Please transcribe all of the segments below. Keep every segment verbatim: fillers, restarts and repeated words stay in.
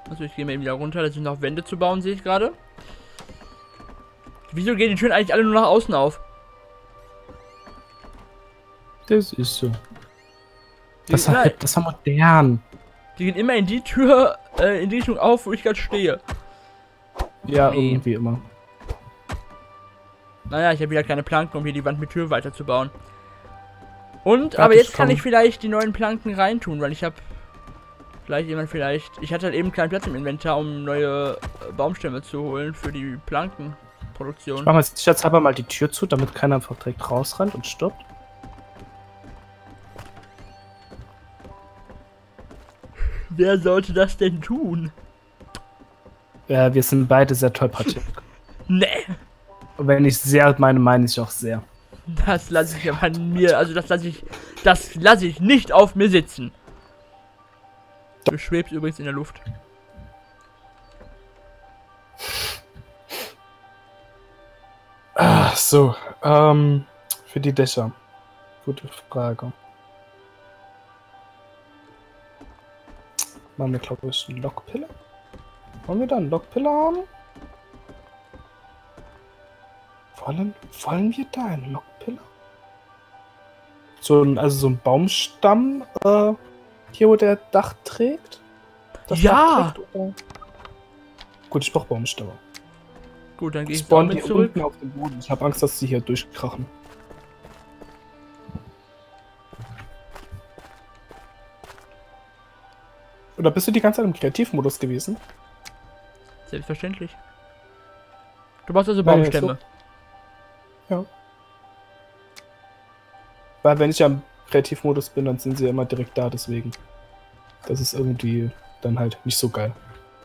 Also ich gehe mal eben wieder runter, da sind noch Wände zu bauen, sehe ich gerade. Wieso gehen die Türen eigentlich alle nur nach außen auf? Das ist so. Die Das, gehen immer, hat, das war modern. die gehen immer in die Tür, äh, in die Richtung auf, wo ich gerade stehe. Ja, Nee. irgendwie immer. Naja, ich habe wieder keine Planken, um hier die Wand mit Tür weiterzubauen. Und, Ja, aber das jetzt kann kann- ich vielleicht die neuen Planken reintun, weil ich habe vielleicht jemand vielleicht... Ich hatte halt eben keinen Platz im Inventar, um neue äh, Baumstämme zu holen für die Plankenproduktion. Machen wir jetzt sicherheitshalber mal die Tür zu, damit keiner einfach direkt rausrennt und stirbt. Wer sollte das denn tun? Ja, wir sind beide sehr tollpatschig. Nee, Und wenn ich sehr meine, meine ich auch sehr. das lasse ich aber an mir, also das lasse ich, das lasse ich nicht auf mir sitzen. Du schwebst übrigens in der Luft. Ach so, ähm, für die Dächer. Gute Frage. Machen wir, glaube ich, einen Lockpiller? Wollen wir da einen Lockpiller haben? Wollen, wollen wir da einen Lockpiller? So ein, also so ein Baumstamm, äh, hier wo der Dach trägt? Das Ja! Dach trägt, oder? Gut, ich brauche Baumstämme. Gut, dann gehe ich Spawnen die damit zurück. unten auf dem Boden. Ich habe Angst, dass sie hier durchkrachen. Oder bist du die ganze Zeit im Kreativmodus gewesen? Selbstverständlich. Du brauchst also Nein, Baumstämme. Ja. Weil wenn ich am Kreativmodus bin, dann sind sie ja immer direkt da, deswegen. Das ist irgendwie dann halt nicht so geil.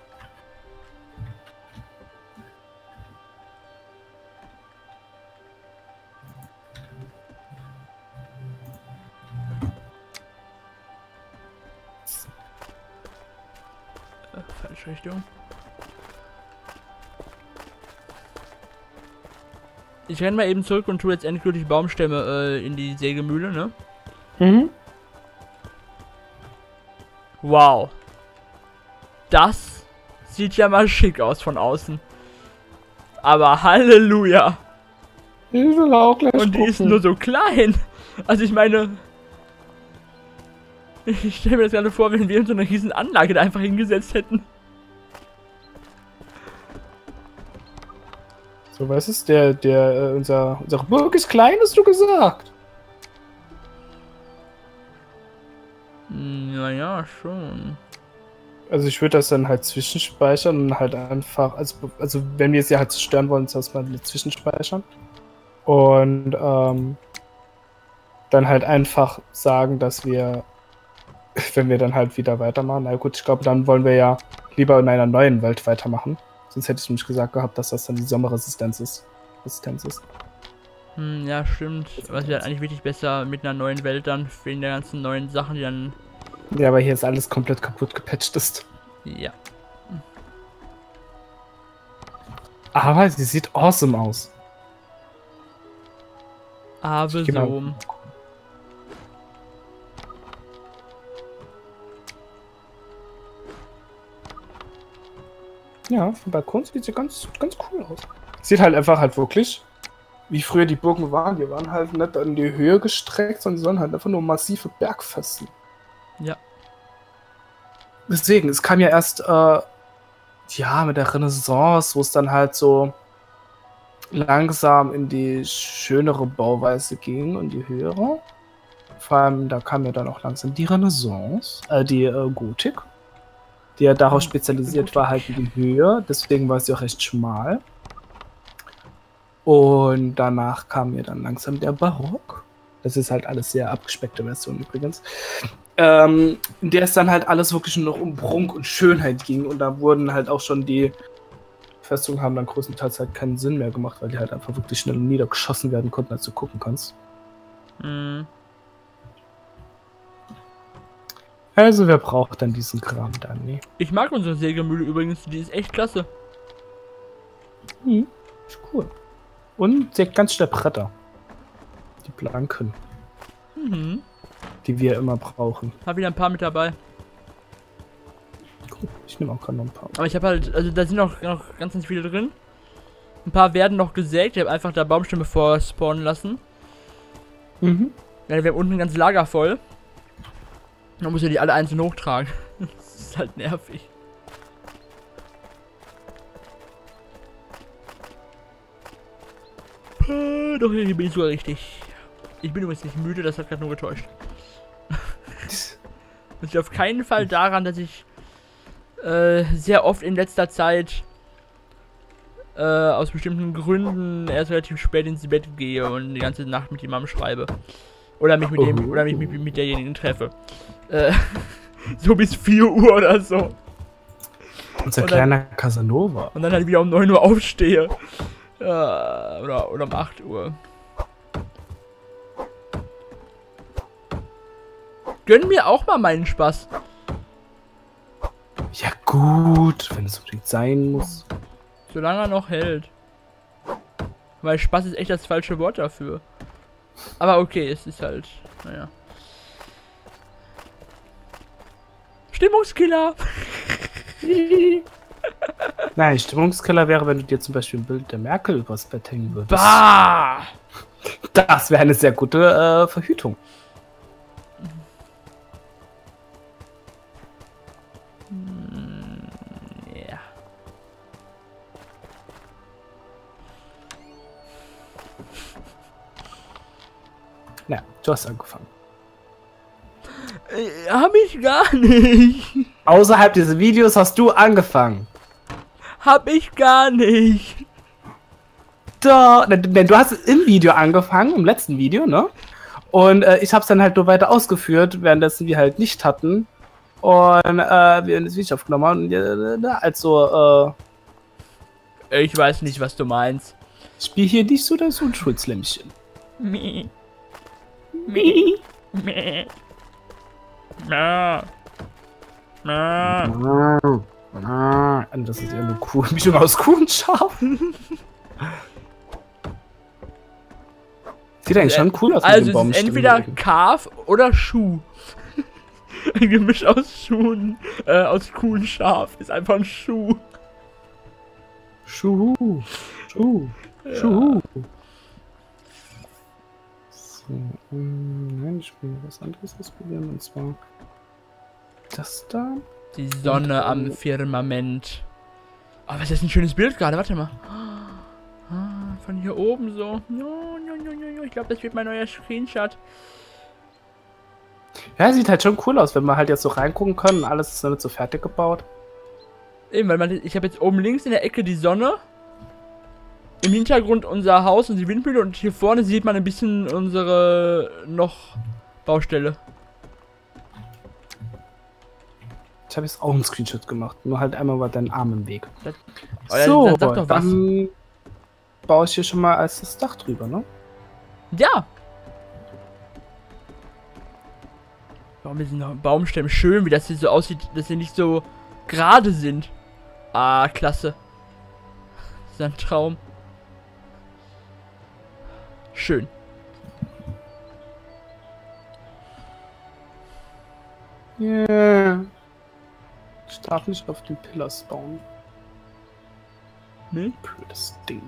Äh, falsche Richtung. Ich renne mal eben zurück und tue jetzt endgültig Baumstämme äh, in die Sägemühle, ne? Mhm. Wow. Das sieht ja mal schick aus von außen. Aber Halleluja. Ich will auch gleich Und die ist gucken. nur so klein. Also ich meine... Ich stelle mir das gerade vor, wenn wir in so eine riesen Anlage da einfach hingesetzt hätten. So, was ist der, der, äh, unser, unsere Burg ist klein, hast du gesagt? Naja, schon. Also ich würde das dann halt zwischenspeichern und halt einfach, also, also wenn wir es ja halt zerstören wollen, das mal zwischenspeichern. Und ähm, dann halt einfach sagen, dass wir, wenn wir dann halt wieder weitermachen, na gut, ich glaube, dann wollen wir ja lieber in einer neuen Welt weitermachen. Sonst hätte ich nämlich gesagt gehabt, dass das dann die Sommerresistenz ist. Resistenz ist. Hm, ja, stimmt. Aber es wäre eigentlich wirklich besser mit einer neuen Welt dann, wegen der ganzen neuen Sachen, die dann... Ja, aber hier ist alles komplett kaputt gepatcht ist. Ja. Aber sie sieht awesome aus. Aber Ich geh mal- so... Ja, vom Balkon sieht sie ganz, ganz cool aus. Sieht halt einfach halt wirklich, wie früher die Burgen waren. Die waren halt nicht in die Höhe gestreckt, sondern die waren halt einfach nur massive Bergfesten. Ja. Deswegen, es kam ja erst, äh, ja, mit der Renaissance, wo es dann halt so langsam in die schönere Bauweise ging und die höhere. Vor allem, da kam ja dann auch langsam die Renaissance, äh, die äh, Gotik, die ja darauf Ja, spezialisiert Gotik. war, halt in die Höhe, deswegen war sie auch recht schmal. Und danach kam ja dann langsam der Barock. Das ist halt alles sehr abgespeckte Version übrigens. Ähm, in der es dann halt alles wirklich nur noch um Prunk und Schönheit ging und da wurden halt auch schon die Festungen haben dann größtenteils halt keinen Sinn mehr gemacht, weil die halt einfach wirklich schnell niedergeschossen werden konnten, als du gucken kannst. Hm. Also wer braucht dann diesen Kram dann, ne? Ich mag unsere Sägemühle übrigens, die ist echt klasse. Hm, ist cool. Und sie hat ganz schnell Bretter. Die blanken, Mhm. die wir immer brauchen. Hab wieder ein paar mit dabei. Cool. Ich nehme auch gerade noch ein paar. Aber ich habe halt, also da sind noch, noch ganz, ganz viele drin. Ein paar werden noch gesägt. Ich habe einfach da Baumstämme vorspawnen lassen. Mhm. Ja, wir haben unten ein ganzes Lager voll. Man muss ja die alle einzeln hochtragen. Das ist halt nervig. Äh, doch, hier bin ich sogar richtig. Ich bin übrigens nicht müde, das hat gerade nur getäuscht. Das liegt auf keinen Fall daran, dass ich äh, sehr oft in letzter Zeit äh, aus bestimmten Gründen erst relativ spät ins Bett gehe und die ganze Nacht mit jemandem schreibe. Oder mich mit dem, oder mich mit, mit derjenigen treffe. Äh, so bis vier Uhr oder so. Unser und kleiner dann, Casanova. Und dann halt wieder um neun Uhr aufstehe. Äh, oder, oder um acht Uhr. Gönn mir auch mal meinen Spaß. Ja gut, wenn es unbedingt sein muss. Solange er noch hält. Weil Spaß ist echt das falsche Wort dafür. Aber okay, es ist halt, naja. Stimmungskiller! Nein, Stimmungskiller wäre, wenn du dir zum Beispiel ein Bild der Merkel übers Bett hängen würdest. Bah! Das wäre eine sehr gute äh, Verhütung. Hm, ja. Na, du hast angefangen. Äh, hab ich gar nicht. Außerhalb dieses Videos hast du angefangen. Hab ich gar nicht. Doch, denn du hast im Video angefangen, im letzten Video, ne? Und äh, ich hab's dann halt nur weiter ausgeführt, währenddessen wir halt nicht hatten. Und äh, wir das Video aufgenommen haben. Und äh, also, äh. Ich weiß nicht, was du meinst. Spiel hier nicht so das Unschuldslämmchen. Mie. Mie. Mie. Na. Na. Das ist eher eine Kuh. Mischung aus Kuh und Schaf. Sieht eigentlich schon cool aus. Also es ist entweder Calf oder Schuh. Ein Gemisch aus Schuhen, äh, aus Kuh und Schaf. Ist einfach ein Schuh. Schuh. Schuh. Ja. Schuh. So, ähm, nein, ich will was anderes ausprobieren. Und zwar das da. Die Sonne am Firmament. Oh, was ist das ein schönes Bild gerade? Warte mal. Ah, von hier oben so. Ich glaube, das wird mein neuer Screenshot. Ja, sieht halt schon cool aus, wenn wir halt jetzt so reingucken können. Alles ist noch nicht so fertig gebaut. Eben, weil man, ich habe jetzt oben links in der Ecke die Sonne. Im Hintergrund unser Haus und die Windmühle. Und hier vorne sieht man ein bisschen unsere noch Baustelle. Ich habe jetzt auch einen Screenshot gemacht. Nur halt einmal war dein Arm im Weg. Das, oh, so, dann sag doch was. Dann baue ich hier schon mal als das Dach drüber, ne? Ja. Warum ist noch ein Baumstämme schön, wie das hier so aussieht, dass sie nicht so gerade sind. Ah, klasse. Das ist ein Traum. Schön. Yeah. Ich darf nicht auf den Pillars bauen. Ne? Blödes Ding.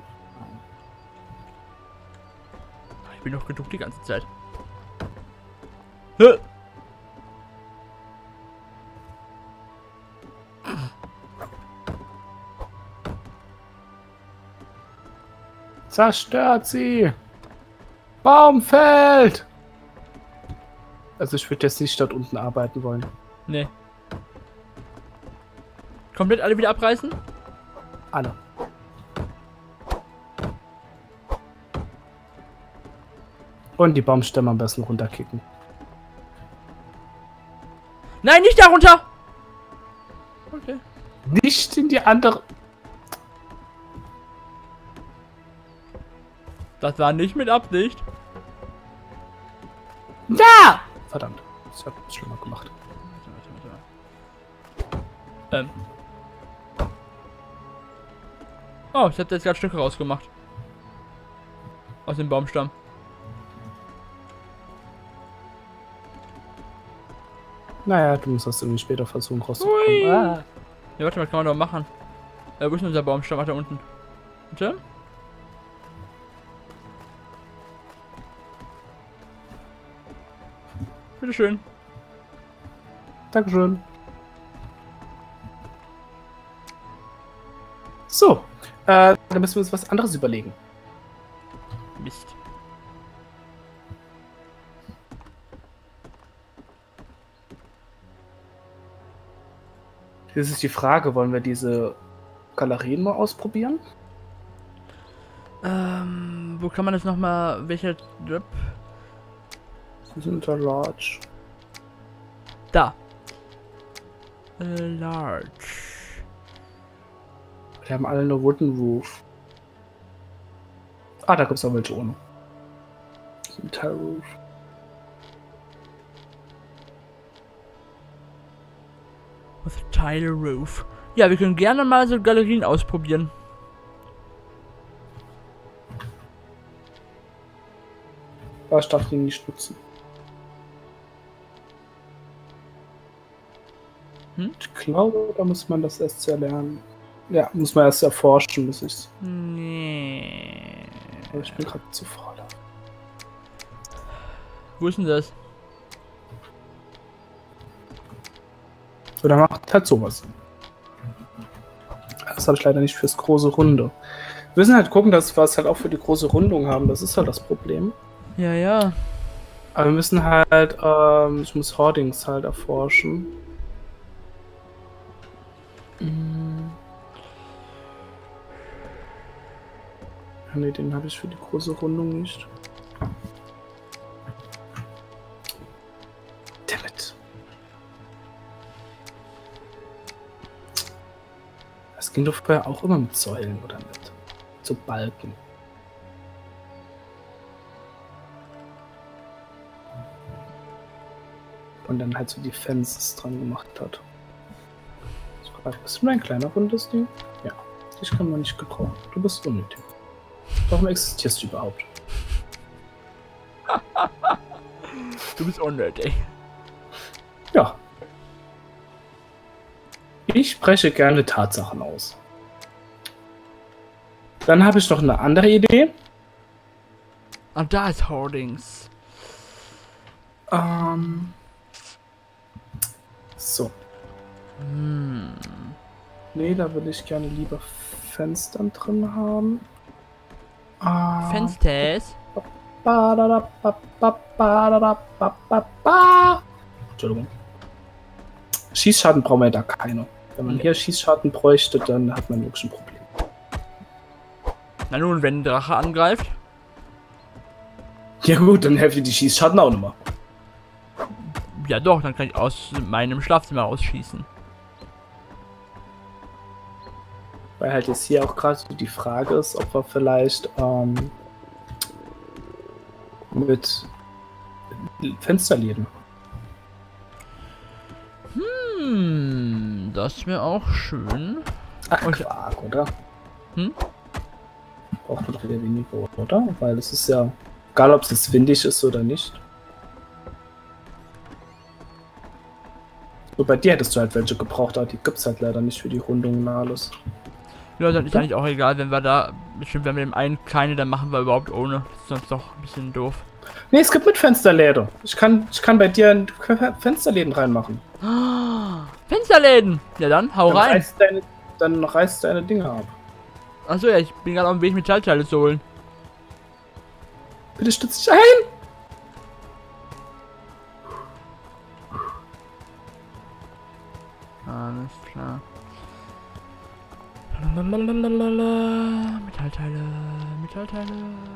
Ich bin noch geduckt die ganze Zeit. Hä? Zerstört sie! Baum fällt! Also ich würde jetzt nicht dort unten arbeiten wollen. Nee. Komplett alle wieder abreißen? Alle. Und die Baumstämme am besten runterkicken. Nein, nicht darunter! Okay. Nicht in die andere... Das war nicht mit Absicht. Ja! Verdammt. Das hat es schlimmer gemacht. Ähm. Oh, ich hab jetzt gerade Stücke rausgemacht. Aus dem Baumstamm. Naja, du musst das irgendwie später versuchen rauszukommen. Ah. Ja, warte mal, kann man doch machen. Äh, wo ist denn unser Baumstamm? Warte, da unten. Bitte? Bitteschön. Dankeschön. So, äh, dann müssen wir uns was anderes überlegen. Mist. Jetzt ist die Frage, wollen wir diese Galerien mal ausprobieren? Ähm, wo kann man das nochmal, welcher Job? Sie sind da large. Da. Äh, large. Die haben alle eine Wooden Roof. Ah, da gibt es auch welche ohne. Metall Roof. With a tile roof. Ja, wir können gerne mal so Galerien ausprobieren. Aber ich darf die nicht nutzen. Hm? Ich glaube, da muss man das erst erlernen. Ja, muss man erst erforschen, muss ich. Nee. Aber ich bin gerade zu faul. Wo ist denn das? Oder macht halt sowas. Das habe ich leider nicht fürs große Runde. Wir müssen halt gucken, dass wir es halt auch für die große Rundung haben. Das ist halt das Problem. Ja, ja. Aber wir müssen halt, ähm, ich muss Hoardings halt erforschen. Hm. Ne, den habe ich für die große Rundung nicht. Dammit. Das ging doch vorher auch immer mit Säulen, oder nicht? Zu Balken. Und dann halt so die Fences dran gemacht hat. Ist nur ein kleiner rundes Ding? Ja. Dich kann man nicht gebrauchen. Du bist unnötig. Warum existierst du überhaupt? Du bist unnötig. Ja. Ich spreche gerne Tatsachen aus. Dann habe ich noch eine andere Idee. Ah, da ist Hoardings. Ähm. So. Hm. Nee, da würde ich gerne lieber Fenstern drin haben. Ah. Fensters? Entschuldigung. Schießschaden brauchen wir da keine. Wenn man hier Schießschaden bräuchte, dann hat man wirklich ein Problem. Na nun, wenn ein Drache angreift? Ja gut, dann helfen die Schießschaden auch nochmal. Ja doch, dann kann ich aus meinem Schlafzimmer rausschießen. Weil halt jetzt hier auch gerade so die Frage ist, ob wir vielleicht ähm, mit Fensterläden. Hm, das wäre auch schön. Ach, Quark, oder? Hm? Braucht man wieder weniger, oder? Weil es ist ja, egal ob es jetzt windig ist oder nicht. So, bei dir hättest du halt welche gebraucht, aber die gibt es halt leider nicht für die Rundung und alles. Ja, dann ist eigentlich auch egal, wenn wir da, bestimmt wenn wir dem einen keine, dann machen wir überhaupt ohne. Das ist sonst doch ein bisschen doof. Nee, es gibt mit Fensterläden. Ich kann, ich kann bei dir Fensterläden reinmachen. Fensterläden! Ja dann, hau Dann rein! reißt deine, dann reißt deine Dinge ab. Achso, ja, ich bin gerade auf dem Weg, Metallteile zu holen. Bitte stütz dich ein! Alles klar. Lalalala. Metallteile, Metallteile.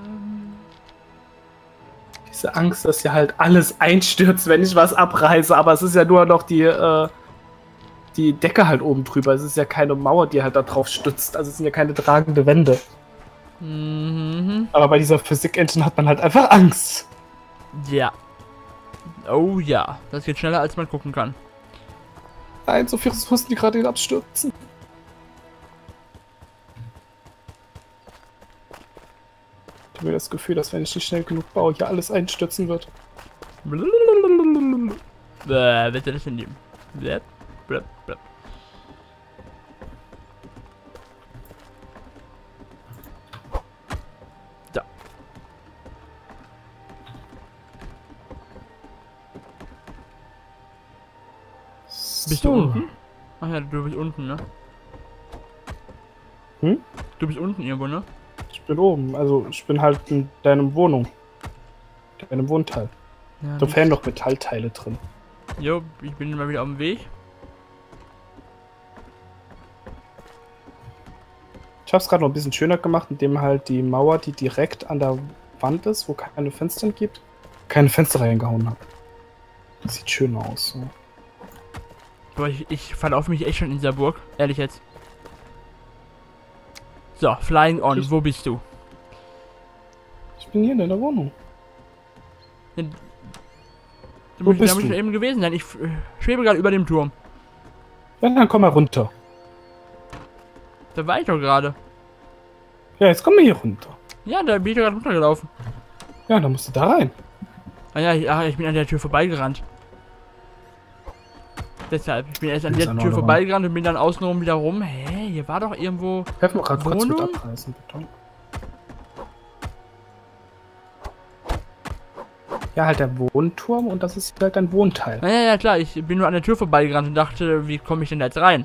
Diese Angst, dass hier halt alles einstürzt, wenn ich was abreiße, aber es ist ja nur noch die, äh, die Decke halt oben drüber. Es ist ja keine Mauer, die halt da drauf stützt. Also es sind ja keine tragende Wände. Mhm. Aber bei dieser Physik-Engine hat man halt einfach Angst. Ja. Oh ja, das geht schneller, als man gucken kann. Nein, so viele Ressourcen, die gerade abstürzen. Ich habe mir das Gefühl, dass wenn ich nicht schnell genug baue, hier alles einstürzen wird. Äh, bitte das in dem. Blab, blab, blab. Bist so. du unten? Ach ja, du bist unten, ne? Hm? Du bist unten irgendwo, ne? Ich bin oben, also ich bin halt in deinem Wohnung. In deinem Wohnteil. Ja, Da fehlen noch Metallteile drin. Jo, ich bin mal wieder auf dem Weg. Ich habe es gerade noch ein bisschen schöner gemacht, indem halt die Mauer, die direkt an der Wand ist, wo keine Fenster gibt, keine Fenster reingehauen habe. Sieht schön aus. So. Boah, ich, ich verlaufe mich echt schon in dieser Burg. Ehrlich jetzt. So, Flying On, Ich- wo bist du? Ich bin hier in deiner Wohnung. Du Wo musst, bist da muss ich du? eben gewesen sein. Ich äh, schwebe gerade über dem Turm. Ja, dann komm mal runter. Da war ich doch gerade. Ja, jetzt komm mal hier runter. Ja, da bin ich doch gerade runtergelaufen. Ja, dann musst du da rein. Ah ja, ich, ah, ich bin an der Tür vorbeigerannt. Deshalb, ich bin erst an Ist der an Tür der vorbeigerannt und bin dann außenrum wieder rum. Hä, hier war doch irgendwo... Helf mir gerade kurz mit Wohnung? abreißen, bitte. Ja, halt der Wohnturm und das ist halt dein Wohnteil. Ja, ja, ja, klar, ich bin nur an der Tür vorbeigerannt und dachte, wie komme ich denn da jetzt rein?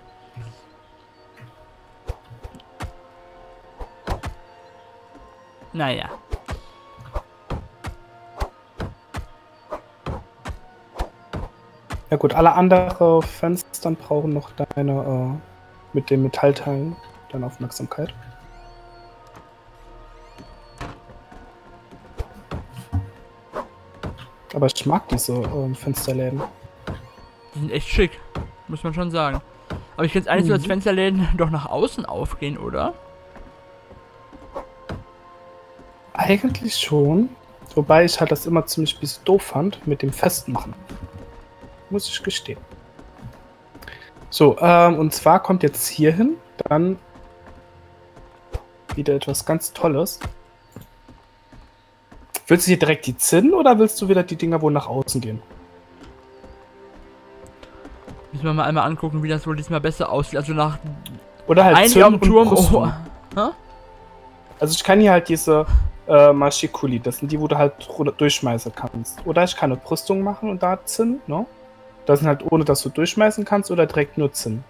Naja. Ja gut, alle anderen Fenster brauchen noch deine, äh, mit den Metallteilen, deine Aufmerksamkeit. Aber ich mag diese ähm, Fensterläden. Die sind echt schick, muss man schon sagen. Aber ich kann jetzt eigentlich so als Mhm. Fensterläden doch nach außen aufgehen, oder? Eigentlich schon. Wobei ich halt das immer ziemlich bis doof fand mit dem Festmachen. Muss ich gestehen. So, ähm, und zwar kommt jetzt hier hin, dann wieder etwas ganz Tolles. Willst du hier direkt die Zinnen oder willst du wieder die Dinger wohl nach außen gehen? Müssen wir mal einmal angucken, wie das wohl diesmal besser aussieht. Also nach Oder halt eigentlich am und Turm. Brüstung. Oh. Hä? Also ich kann hier halt diese äh, Mashikuli, das sind die, wo du halt ru- durchschmeißen kannst. Oder ich kann eine Brüstung machen und da Zinn, ne? Das sind halt ohne, dass du durchschmeißen kannst oder direkt nur Zinn.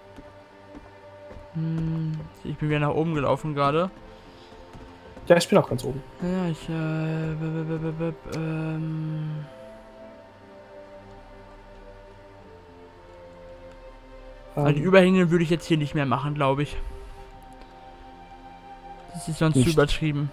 Hm, ich bin wieder nach oben gelaufen gerade. Ja, ich bin auch ganz oben. Ja, ich, äh, b- b- b- b- b- ähm... Also die Ähm, Überhänge würde ich jetzt hier nicht mehr machen, glaube ich. Das ist sonst zu Nicht. übertrieben.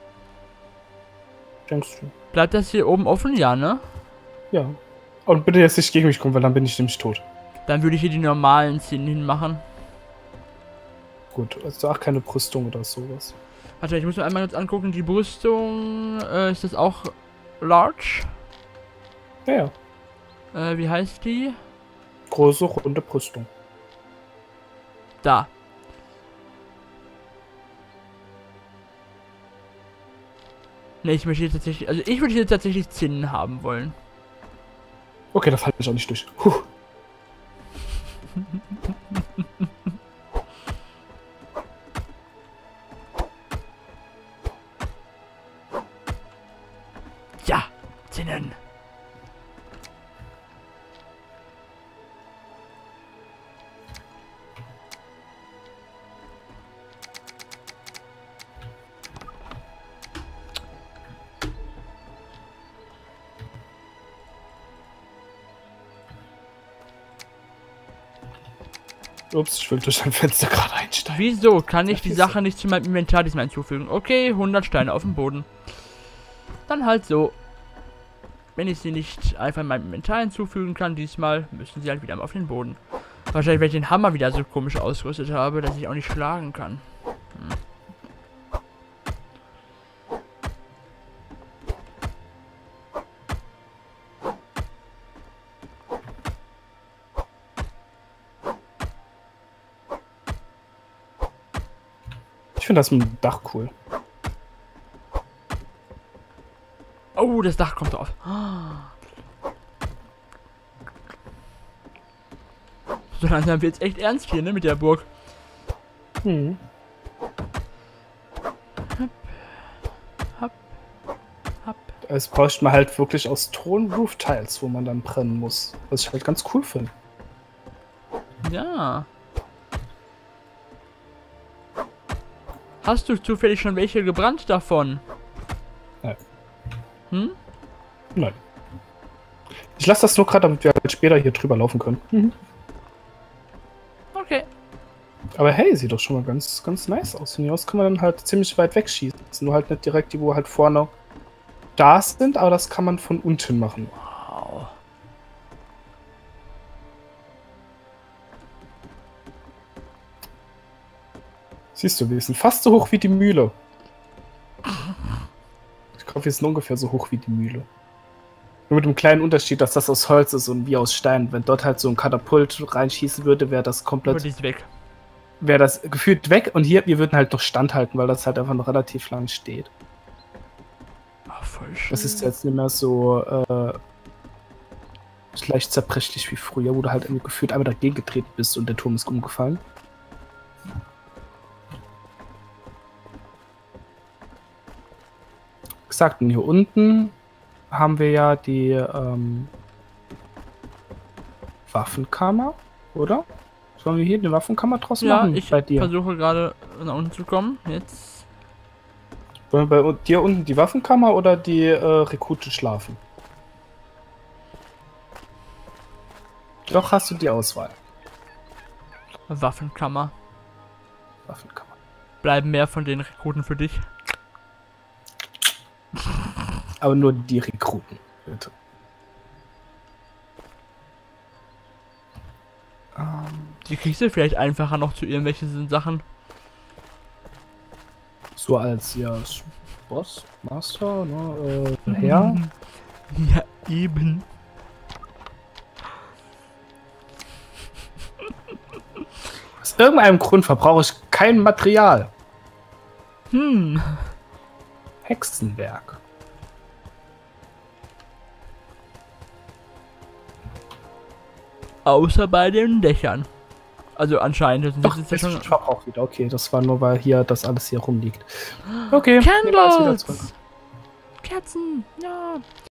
denkst du? Bleibt das hier oben offen? Ja, ne? Ja. Und bitte jetzt nicht gegen mich kommen, weil dann bin ich nämlich tot. Dann würde ich hier die normalen Szenen hinmachen. Gut, also auch keine Brüstung oder sowas. Warte, ich muss mir einmal kurz angucken. Die Brüstung, äh, ist das auch large? Ja, ja. Äh, wie heißt die? Große, runde Brüstung. Da. Ne, ich möchte hier tatsächlich, also ich würde hier tatsächlich Zinnen haben wollen. Okay, da falle ich auch nicht durch. Puh. Ja, Zinnen. Ups, ich will durch ein Fenster gerade einsteigen. Wieso kann ich Ja, die ist Sache nicht zu meinem Inventar diesmal hinzufügen? Okay, hundert Steine auf dem Boden. Dann halt so. Wenn ich sie nicht einfach in meinem Inventar hinzufügen kann, diesmal müssen sie halt wieder mal auf den Boden. Wahrscheinlich, weil ich den Hammer wieder so komisch ausgerüstet habe, dass ich auch nicht schlagen kann. Hm. Ich finde das mit dem Dach cool. Oh, das Dach kommt drauf. So langsam wird's echt ernst hier, ne, mit der Burg. Hm. Hopp, hopp. Es bräuchte man halt wirklich aus Ton Roof Tiles, wo man dann brennen muss. Was ich halt ganz cool finde. Ja. Hast du zufällig schon welche gebrannt davon? Nein. Hm? Nein. Ich lasse das nur gerade, damit wir halt später hier drüber laufen können. Mhm. Okay. Aber hey, sieht doch schon mal ganz, ganz nice aus. Von hier aus kann man dann halt ziemlich weit wegschießen. Nur halt nicht direkt die, wo halt vorne da sind, aber das kann man von unten machen. Wow. Siehst du, wir sind fast so hoch wie die Mühle. Ich glaube, wir sind ungefähr so hoch wie die Mühle. Nur mit dem kleinen Unterschied, dass das aus Holz ist und wie aus Stein. Wenn dort halt so ein Katapult reinschießen würde, wäre das komplett... Würde ich weg. Wäre das gefühlt weg und hier, wir würden halt noch standhalten, weil das halt einfach noch relativ lang steht. Ach, voll schön. Das ist jetzt nicht mehr so äh, leicht zerbrechlich wie früher, wo du halt irgendwie gefühlt einmal dagegen getreten bist und der Turm ist umgefallen. Gesagt, und hier unten haben wir ja die ähm, Waffenkammer, oder? Sollen wir hier eine Waffenkammer draus Ja, machen? ich Bei dir? versuche gerade nach unten zu kommen. Jetzt. Wollen wir bei dir unten die Waffenkammer oder die äh, Rekruten schlafen? Doch hast du die Auswahl. Waffenkammer. Waffenkammer. Bleiben mehr von den Rekruten für dich. Aber nur die Rekruten, bitte. Ähm, Die kriegst du vielleicht einfacher noch zu irgendwelchen Sachen. so als ja Boss, Master, ne, äh, Herr. Ja, eben. Aus irgendeinem Grund verbrauche ich kein Material. Hm. Hexenwerk. Außer bei den Dächern. Also anscheinend. Das Doch, ist ja ist schon. Verbrauch wieder. Okay, das war nur, weil hier das alles hier rumliegt. Okay. Candles! Ja, alles wieder zurück. Kerzen! Ja!